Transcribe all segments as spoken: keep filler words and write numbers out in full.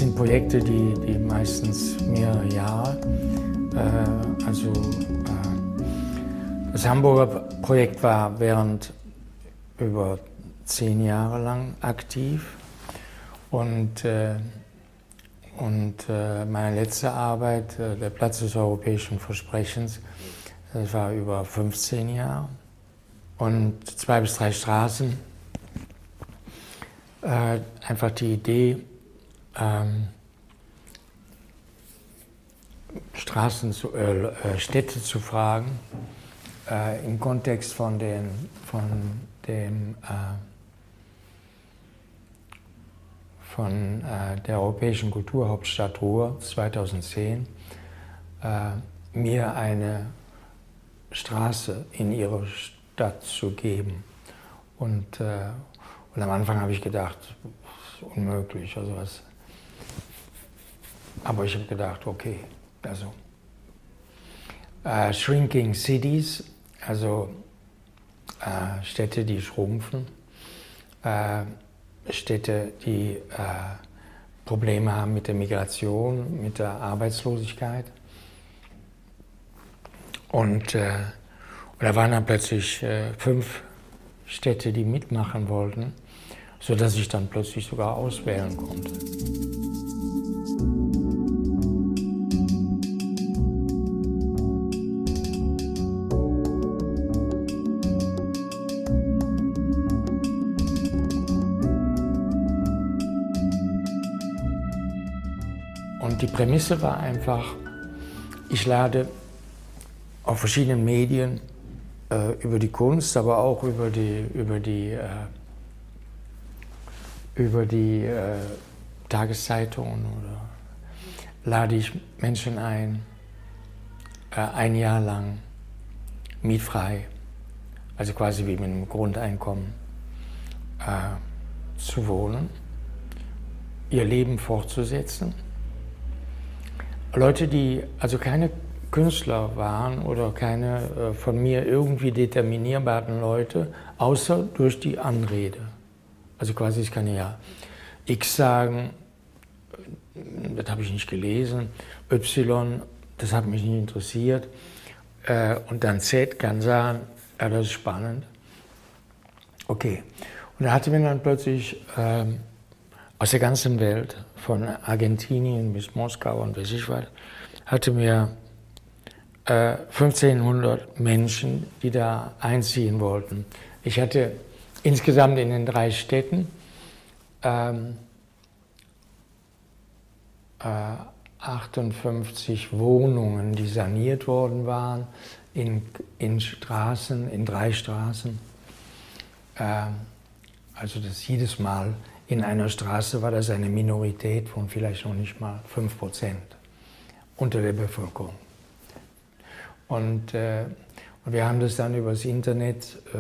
sind Projekte, die, die meistens mehrere Jahre, äh, also äh, das Hamburger Projekt war während über zehn Jahre lang aktiv und, äh, und äh, meine letzte Arbeit, äh, der Platz des europäischen Versprechens, das war über fünfzehn Jahre und zwei bis drei Straßen. Äh, einfach die Idee, ähm, Straßen zu, äh, Städte zu fragen, äh, im Kontext von, den, von dem äh, von äh, der Europäischen Kulturhauptstadt Ruhr zweitausendzehn, äh, mir eine Straße in ihre Stadt zu geben. Und, äh, und am Anfang habe ich gedacht, das ist unmöglich. Also was. Aber ich habe gedacht, okay, also äh, Shrinking Cities, also äh, Städte, die schrumpfen, äh, Städte, die äh, Probleme haben mit der Migration, mit der Arbeitslosigkeit. Und, äh, und da waren dann plötzlich äh, fünf Städte, die mitmachen wollten, sodass ich dann plötzlich sogar auswählen konnte. Und die Prämisse war einfach, ich lade auf verschiedenen Medien äh, über die Kunst, aber auch über die, über die, äh, über die äh, Tageszeitungen oder lade ich Menschen ein, äh, ein Jahr lang mietfrei, also quasi wie mit einem Grundeinkommen, äh, zu wohnen, ihr Leben fortzusetzen. Leute, die also keine Künstler waren oder keine äh, von mir irgendwie determinierbaren Leute, außer durch die Anrede. Also quasi, ich kann ja X sagen, das habe ich nicht gelesen, Y, das hat mich nicht interessiert, äh, und dann Z kann sagen, ja, das ist spannend. Okay. Und da hatte mir dann plötzlich äh, aus der ganzen Welt, von Argentinien bis Moskau und weiß ich was, hatte mir äh, fünfzehnhundert Menschen, die da einziehen wollten. Ich hatte insgesamt in den drei Städten ähm, äh, achtundfünfzig Wohnungen, die saniert worden waren, in, in Straßen, in drei Straßen. Äh, also das jedes Mal in einer Straße war das eine Minorität von vielleicht noch nicht mal fünf Prozent unter der Bevölkerung. Und, äh, und wir haben das dann übers Internet, äh,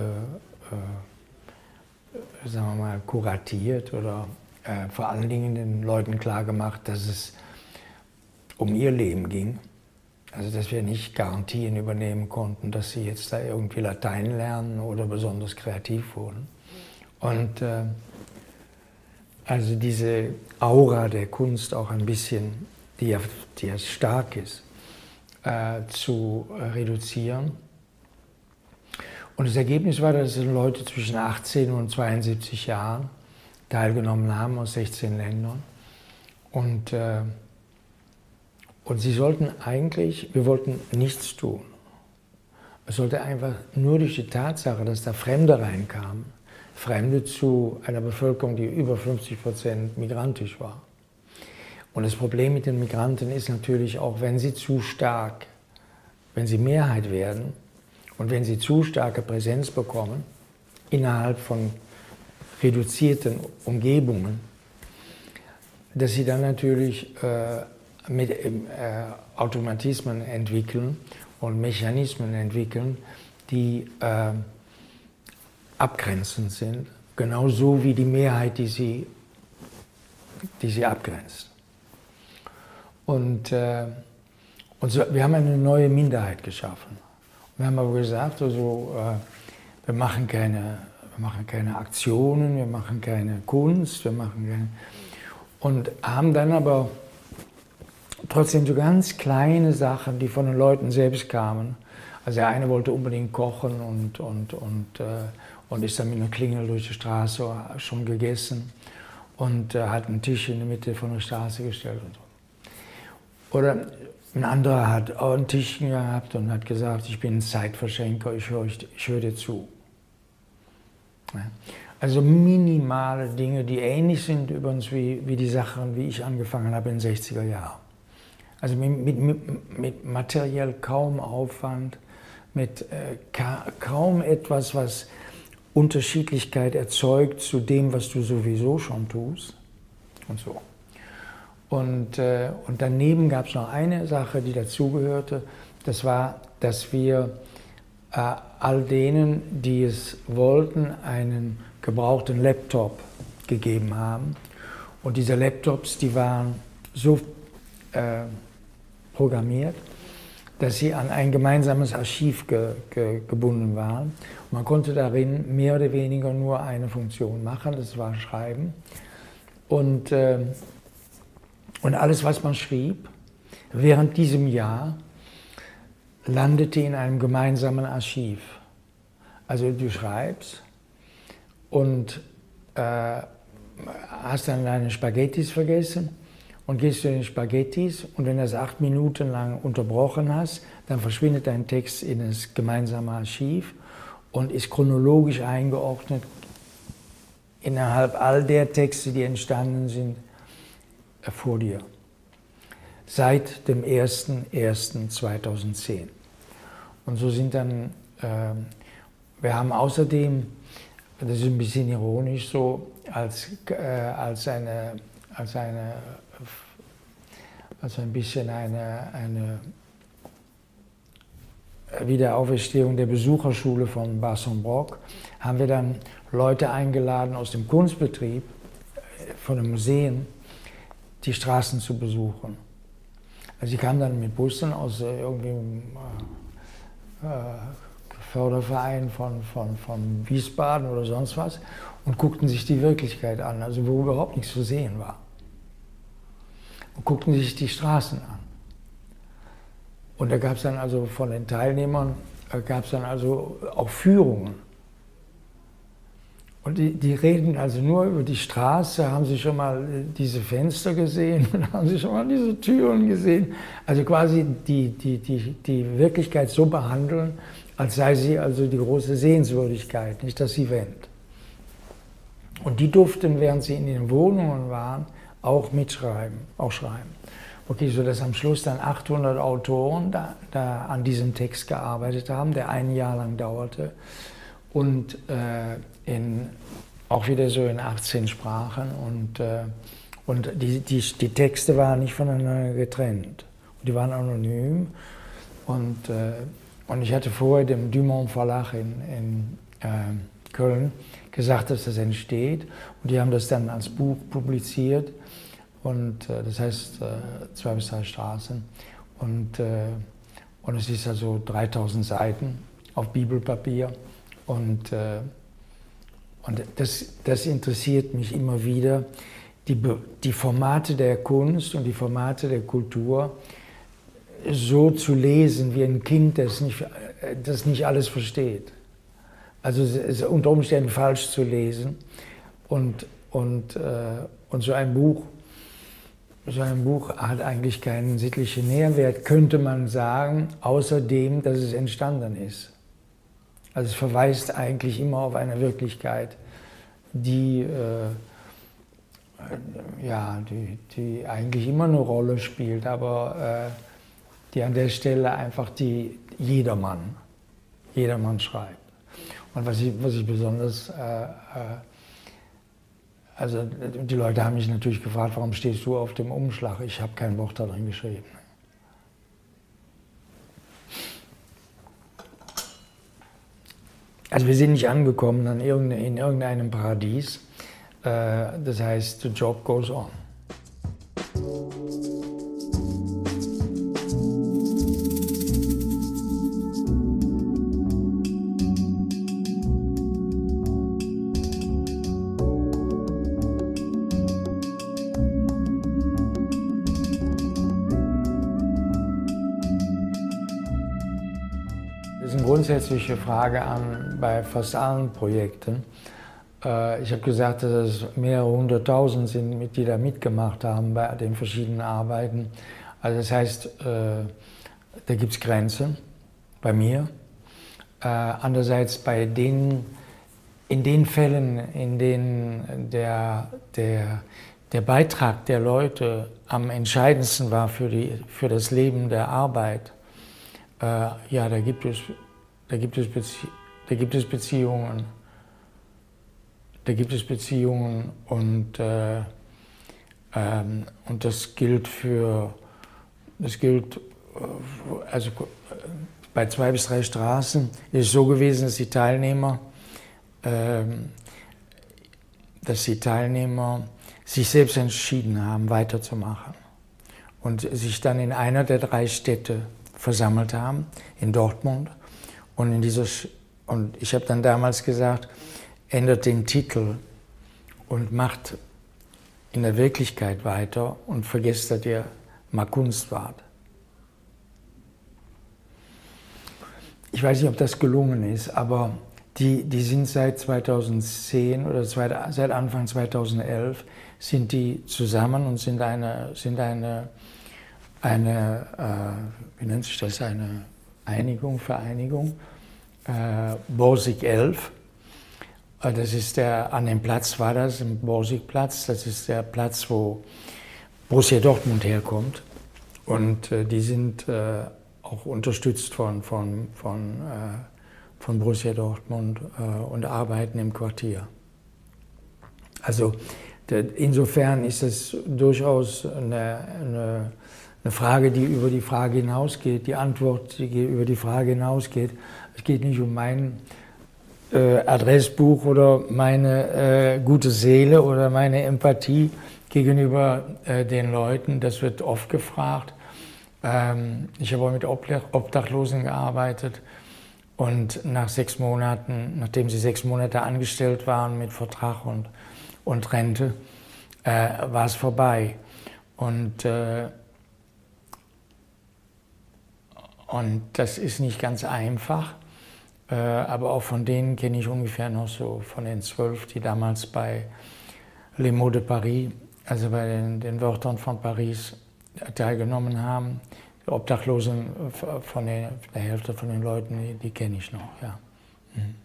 äh, sagen wir mal, kuratiert oder äh, vor allen Dingen den Leuten klargemacht, dass es um ihr Leben ging. Also dass wir nicht Garantien übernehmen konnten, dass sie jetzt da irgendwie Latein lernen oder besonders kreativ wurden. Und äh, also diese Aura der Kunst auch ein bisschen, die ja, die ja stark ist, äh, zu reduzieren. Und das Ergebnis war, dass Leute zwischen achtzehn und zweiundsiebzig Jahren teilgenommen haben aus sechzehn Ländern. Und, äh, und sie sollten eigentlich, wir wollten nichts tun. Es sollte einfach nur durch die Tatsache, dass da Fremde reinkamen, Fremde zu einer Bevölkerung, die über fünfzig Prozent migrantisch war. Und das Problem mit den Migranten ist natürlich auch, wenn sie zu stark, wenn sie Mehrheit werden und wenn sie zu starke Präsenz bekommen, innerhalb von reduzierten Umgebungen, dass sie dann natürlich äh, mit äh, Automatismen entwickeln und Mechanismen entwickeln, die äh, abgrenzend sind, genauso wie die Mehrheit, die sie, die sie abgrenzt. Und, äh, und so, wir haben eine neue Minderheit geschaffen. Wir haben aber gesagt, also, äh, wir, machen keine, wir machen keine Aktionen, wir machen keine Kunst, wir machen keine... Und haben dann aber trotzdem so ganz kleine Sachen, die von den Leuten selbst kamen. Also der eine wollte unbedingt kochen und, und, und, äh, und ist dann mit einer Klingel durch die Straße schon gegessen und äh, hat einen Tisch in der Mitte von der Straße gestellt und so. Oder ein anderer hat auch einen Tisch gehabt und hat gesagt, ich bin ein Zeitverschenker, ich höre ich hör dir zu. Ja. Also minimale Dinge, die ähnlich sind übrigens wie, wie die Sachen, wie ich angefangen habe in den sechziger Jahren. Also mit, mit, mit materiell kaum Aufwand, mit äh, ka kaum etwas, was Unterschiedlichkeit erzeugt zu dem, was du sowieso schon tust und so. Und, äh, und daneben gab es noch eine Sache, die dazugehörte, das war, dass wir äh, all denen, die es wollten, einen gebrauchten Laptop gegeben haben. Und diese Laptops, die waren so äh, programmiert, dass sie an ein gemeinsames Archiv ge, ge, gebunden waren. Und man konnte darin mehr oder weniger nur eine Funktion machen, das war Schreiben. Und, äh, und alles, was man schrieb, während diesem Jahr, landete in einem gemeinsamen Archiv. Also du schreibst und äh, hast dann deine Spaghettis vergessen und gehst zu den Spaghettis und wenn du das acht Minuten lang unterbrochen hast, dann verschwindet dein Text in das gemeinsame Archiv und ist chronologisch eingeordnet innerhalb all der Texte, die entstanden sind, äh, vor dir. Seit dem ersten ersten zweitausendzehn. Und so sind dann, äh, wir haben außerdem, das ist ein bisschen ironisch so, als, äh, als, eine, als, eine, als ein bisschen eine, eine Wiederauferstehung der Besucherschule von Barsson-Brock, haben wir dann Leute eingeladen aus dem Kunstbetrieb, von den Museen, die Straßen zu besuchen. Also sie kamen dann mit Bussen aus äh, irgendwie äh, Förderverein von, von, von Wiesbaden oder sonst was und guckten sich die Wirklichkeit an, also wo überhaupt nichts zu sehen war. Und guckten sich die Straßen an. Und da gab es dann also von den Teilnehmern, äh, gab es dann also auch Führungen. Und die, die reden also nur über die Straße, haben sie schon mal diese Fenster gesehen, haben sie schon mal diese Türen gesehen. Also quasi die, die, die, die Wirklichkeit so behandeln, als sei sie also die große Sehenswürdigkeit, nicht das Event. Und die durften, während sie in den Wohnungen waren, auch mitschreiben, auch schreiben. Okay, sodass am Schluss dann achthundert Autoren da, da an diesem Text gearbeitet haben, der ein Jahr lang dauerte. Und äh, in, auch wieder so in achtzehn Sprachen. Und, äh, und die, die, die Texte waren nicht voneinander getrennt. Und die waren anonym. Und, äh, und ich hatte vorher dem Dumont Verlag in, in äh, Köln gesagt, dass das entsteht. Und die haben das dann als Buch publiziert. Und äh, das heißt äh, zwei bis drei Straßen. Und, äh, und es ist also dreitausend Seiten auf Bibelpapier. Und, äh, und das, das interessiert mich immer wieder, die, die Formate der Kunst und die Formate der Kultur so zu lesen, wie ein Kind, das nicht, das nicht alles versteht. Also es unter Umständen falsch zu lesen. Und, und, äh, und so ein Buch, so ein Buch hat eigentlich keinen sittlichen Nährwert, könnte man sagen, außer dem, dass es entstanden ist. Also es verweist eigentlich immer auf eine Wirklichkeit, die, äh, ja, die, die eigentlich immer eine Rolle spielt, aber äh, die an der Stelle einfach die jedermann, jedermann schreibt. Und was ich, was ich besonders, äh, äh, also die Leute haben mich natürlich gefragt, warum stehst du auf dem Umschlag? Ich habe kein Wort da drin geschrieben. Also wir sind nicht angekommen an irgende, in irgendeinem Paradies. Äh, das heißt, the job goes on. grundsätzliche Frage an bei fast allen Projekten. Ich habe gesagt, dass es mehrere hunderttausend sind, die da mitgemacht haben bei den verschiedenen Arbeiten. Also das heißt, da gibt es Grenzen bei mir. Andererseits bei den, in den Fällen, in denen der, der, der Beitrag der Leute am entscheidendsten war für, die, für das Leben der Arbeit, ja, da gibt es, da gibt es, Bezie da gibt es Beziehungen. Da gibt es Beziehungen und, äh, ähm, und das gilt für, das gilt, also bei zwei bis drei Straßen ist es so gewesen, dass die Teilnehmer, äh, dass die Teilnehmer sich selbst entschieden haben, weiterzumachen und sich dann in einer der drei Städte versammelt haben, in Dortmund. Und, in dieser, und ich habe dann damals gesagt, ändert den Titel und macht in der Wirklichkeit weiter und vergesst, dass ihr mal Kunst wart. Ich weiß nicht, ob das gelungen ist, aber die, die sind seit zweitausendzehn oder seit Anfang zweitausendelf sind die zusammen und sind eine, sind eine, eine äh, wie nennt sich das, eine Einigung, Vereinigung, äh, Borsig elf. Das ist der, an dem Platz war das, im Borsigplatz, das ist der Platz, wo Borussia Dortmund herkommt. Und äh, die sind äh, auch unterstützt von, von, von, äh, von Borussia Dortmund äh, und arbeiten im Quartier. Also der, insofern ist es durchaus eine, eine, eine Frage, die über die Frage hinausgeht, die Antwort, die über die Frage hinausgeht. Es geht nicht um meinen Äh, Adressbuch oder meine äh, gute Seele oder meine Empathie gegenüber äh, den Leuten. Das wird oft gefragt. Ähm, ich habe auch mit Obdachlosen gearbeitet und nach sechs Monaten, nachdem sie sechs Monate angestellt waren mit Vertrag und, und Rente, äh, war es vorbei. Und, äh, und das ist nicht ganz einfach. Äh, aber auch von denen kenne ich ungefähr noch so, von den zwölf, die damals bei Les Mots de Paris, also bei den, den Wörtern von Paris, teilgenommen haben. Die Obdachlosen, von den, der Hälfte von den Leuten, die, die kenne ich noch, ja. Mhm.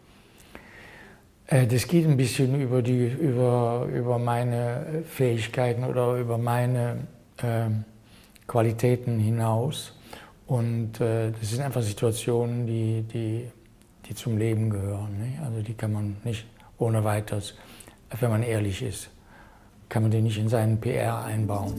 Äh, das geht ein bisschen über, die, über, über meine Fähigkeiten oder über meine äh, Qualitäten hinaus. Und äh, das sind einfach Situationen, die, die, die zum Leben gehören. Nicht? Also die kann man nicht ohne weiteres, wenn man ehrlich ist, kann man die nicht in seinen P R einbauen.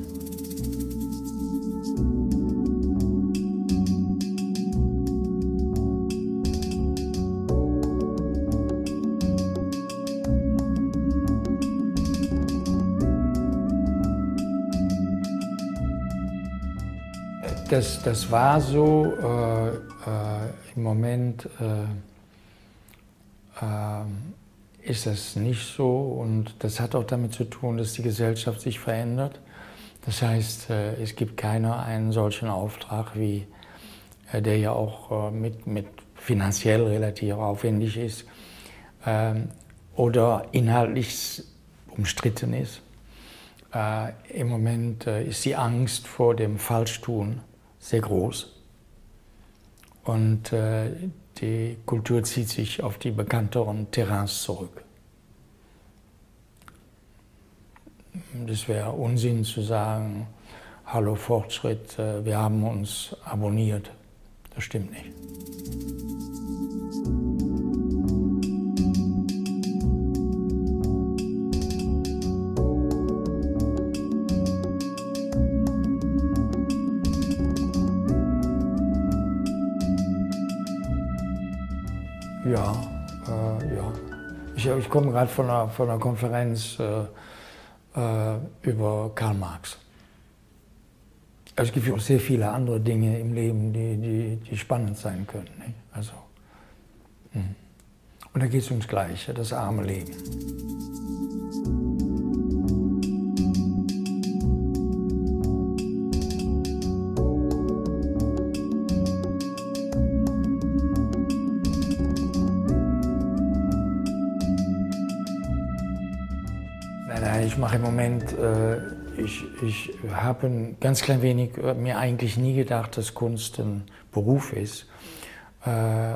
Das, das war so, äh, äh, im Moment äh, äh, ist das nicht so und das hat auch damit zu tun, dass die Gesellschaft sich verändert. Das heißt, äh, es gibt keiner einen solchen Auftrag, wie äh, der ja auch äh, mit, mit finanziell relativ aufwendig ist äh, oder inhaltlich umstritten ist. Äh, Im Moment äh, ist die Angst vor dem Falschtun sehr groß und äh, die Kultur zieht sich auf die bekannteren Terrains zurück. Das wäre Unsinn zu sagen, hallo Fortschritt, äh, wir haben uns abonniert. Das stimmt nicht. Ja, äh, ja. Ich, ich komme gerade von einer, von einer Konferenz äh, äh, über Karl Marx. Also es gibt auch sehr viele andere Dinge im Leben, die, die, die spannend sein können. Nicht? Also, mh. Und da geht es ums Gleiche, das arme Leben. Nein, ich mache im Moment, äh, ich, ich habe ein ganz klein wenig, äh, mir eigentlich nie gedacht, dass Kunst ein Beruf ist. Äh,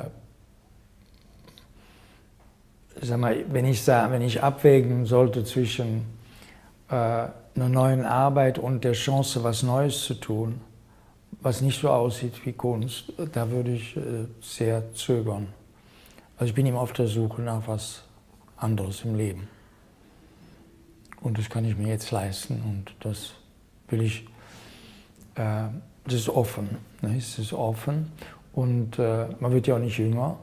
sag mal, wenn ich, sag, wenn ich abwägen sollte zwischen äh, einer neuen Arbeit und der Chance, was Neues zu tun, was nicht so aussieht wie Kunst, da würde ich äh, sehr zögern. Also ich bin immer auf der Suche nach was anderes im Leben. Und das kann ich mir jetzt leisten und das will ich, äh, das ist offen, ne? Es ist offen und äh, man wird ja auch nicht jünger.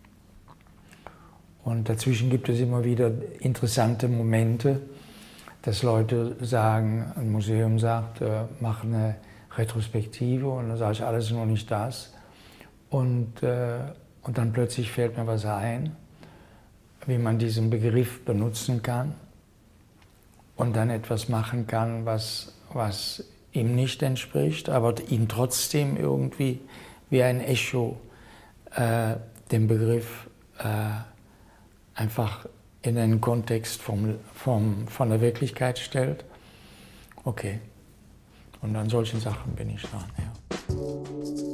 Und dazwischen gibt es immer wieder interessante Momente, dass Leute sagen, ein Museum sagt, äh, mach eine Retrospektive und dann sage ich, alles nur nicht das. Und, äh, und dann plötzlich fällt mir was ein, wie man diesen Begriff benutzen kann und dann etwas machen kann, was, was ihm nicht entspricht, aber ihn trotzdem irgendwie wie ein Echo äh, den Begriff äh, einfach in einen Kontext vom, vom, von der Wirklichkeit stellt. Okay. Und an solchen Sachen bin ich dran, ja.